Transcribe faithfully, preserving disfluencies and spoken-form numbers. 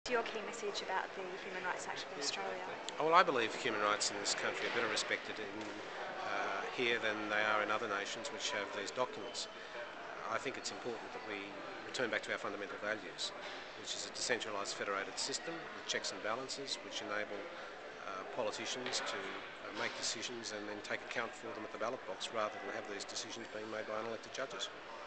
Your key message about the Human Rights Act of Australia? Well, I believe human rights in this country are better respected in, uh, here than they are in other nations which have these documents. I think it's important that we return back to our fundamental values, which is a decentralised federated system with checks and balances which enable uh, politicians to uh, make decisions and then take account for them at the ballot box rather than have these decisions being made by unelected judges.